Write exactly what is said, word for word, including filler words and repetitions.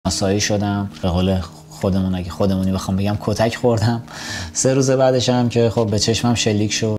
شناسایی شدم، به قول خودمون اگه خودمونی بخوام بگم کتک خوردم. سه روز بعدش هم که خب به چشمم شلیک شد.